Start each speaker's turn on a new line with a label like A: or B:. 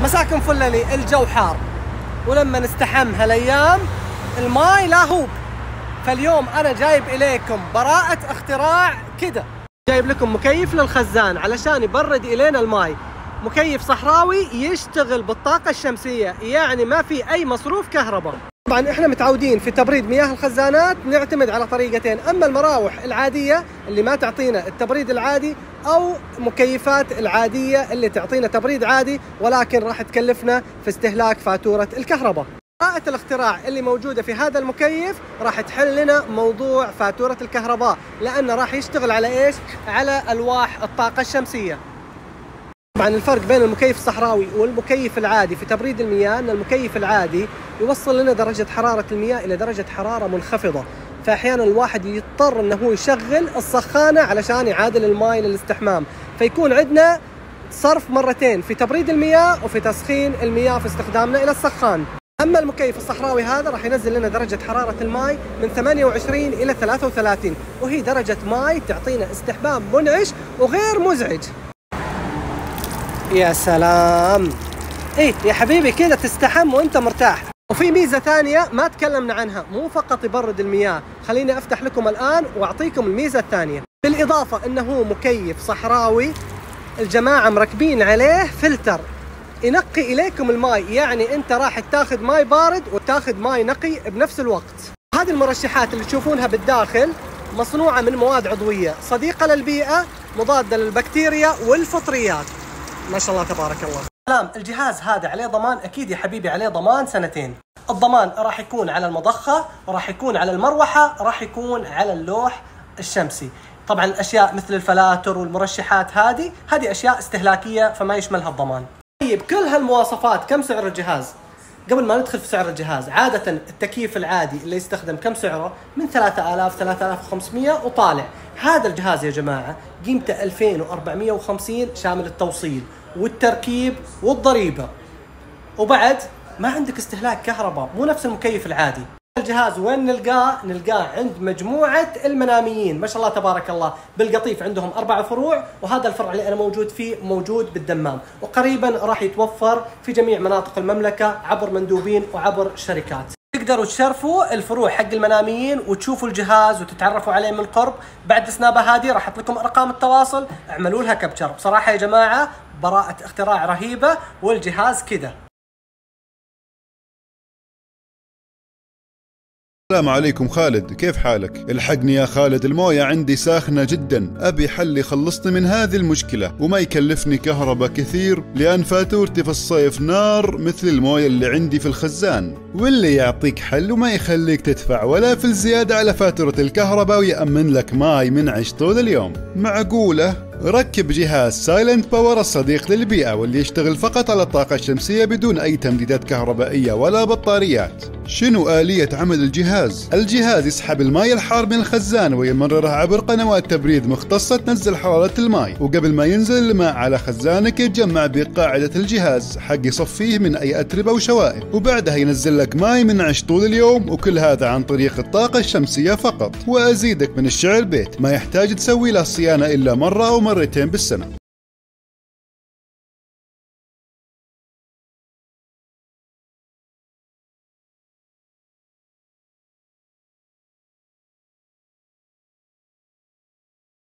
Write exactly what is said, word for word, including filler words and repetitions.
A: مساكن فللي، الجو حار ولما نستحم هالايام الماي لا هوب. فاليوم انا جايب اليكم براءة اختراع كده، جايب لكم مكيف للخزان علشان يبرد الينا الماي. مكيف صحراوي يشتغل بالطاقة الشمسية، يعني ما في اي مصروف كهرباء. طبعا احنا متعودين في تبريد مياه الخزانات نعتمد على طريقتين، اما المراوح العادية اللي ما تعطينا التبريد العادي، او مكيفات العادية اللي تعطينا تبريد عادي ولكن راح تكلفنا في استهلاك فاتورة الكهرباء. براءة الاختراع اللي موجودة في هذا المكيف راح تحل لنا موضوع فاتورة الكهرباء، لانه راح يشتغل على ايش؟ على الواح الطاقة الشمسية. طبعا الفرق بين المكيف الصحراوي والمكيف العادي في تبريد المياه ان المكيف العادي يوصل لنا درجة حرارة المياه الى درجة حرارة منخفضة، فاحيانا الواحد يضطر انه هو يشغل السخانة علشان يعادل الماء للاستحمام، فيكون عندنا صرف مرتين في تبريد المياه وفي تسخين المياه في استخدامنا الى السخان. اما المكيف الصحراوي هذا راح ينزل لنا درجة حرارة الماء من ثمانية وعشرين الى ثلاثة وثلاثين، وهي درجة ماء تعطينا استحمام منعش وغير مزعج. يا سلام، ايه يا حبيبي كده تستحم وانت مرتاح. وفي ميزة ثانية ما تكلمنا عنها، مو فقط يبرد المياه، خليني افتح لكم الان واعطيكم الميزة الثانية. بالاضافة انه مكيف صحراوي، الجماعة مركبين عليه فلتر ينقي اليكم الماء، يعني انت راح تاخذ ماء بارد وتاخذ ماء نقي بنفس الوقت. هذه المرشحات اللي تشوفونها بالداخل مصنوعة من مواد عضوية صديقة للبيئة، مضادة للبكتيريا والفطريات. ما شاء الله تبارك الله. سلام، الجهاز هذا عليه ضمان اكيد يا حبيبي، عليه ضمان سنتين. الضمان راح يكون على المضخة، راح يكون على المروحة، راح يكون على اللوح الشمسي. طبعا الاشياء مثل الفلاتر والمرشحات هذه هذه اشياء استهلاكية فما يشملها الضمان. طيب كل هالمواصفات كم سعر الجهاز؟ قبل ما ندخل في سعر الجهاز، عادة التكييف العادي اللي يستخدم كم سعره؟ من ثلاثة آلاف ثلاثة آلاف وخمسمية وطالع. هذا الجهاز يا جماعة قيمته ألفين وأربعمية وخمسين شامل التوصيل والتركيب والضريبة، وبعد ما عندك استهلاك كهرباء، مو نفس المكيف العادي. الجهاز وين نلقاه؟ نلقاه عند مجموعة المناميين، ما شاء الله تبارك الله. بالقطيف عندهم أربع فروع، وهذا الفرع اللي أنا موجود فيه موجود بالدمام، وقريبا راح يتوفر في جميع مناطق المملكة عبر مندوبين وعبر شركات. تقدروا تشرفوا الفروع حق المناميين وتشوفوا الجهاز وتتعرفوا عليه من قرب. بعد السنابة هذه راح احط لكم ارقام التواصل، اعملوا لها كابتشر. بصراحة يا جماعة براءة اختراع رهيبة، والجهاز كذا.
B: السلام عليكم خالد، كيف حالك؟ الحقني يا خالد، الموية عندي ساخنة جدا، أبي حل يخلصني من هذه المشكلة وما يكلفني كهرباء كثير، لأن فاتورتي في الصيف نار مثل الموية اللي عندي في الخزان. واللي يعطيك حل وما يخليك تدفع ولا في الزيادة على فاتورة الكهرباء ويأمن لك ماي منعش طول اليوم. معقولة؟ ركب جهاز سايلنت باور الصديق للبيئة، واللي يشتغل فقط على الطاقة الشمسية بدون أي تمديدات كهربائية ولا بطاريات. شنو آلية عمل الجهاز؟ الجهاز يسحب الماء الحار من الخزان ويمرره عبر قنوات تبريد مختصة تنزل حرارة الماء، وقبل ما ينزل الماء على خزانك يتجمع بقاعدة الجهاز حق يصفيه من أي أتربة وشوائب، وبعدها ينزل لك ماء منعش طول اليوم، وكل هذا عن طريق الطاقة الشمسية فقط. وأزيدك من الشعر بيت، ما يحتاج تسوي له صيانة إلا مرة أو مرتين بالسنة.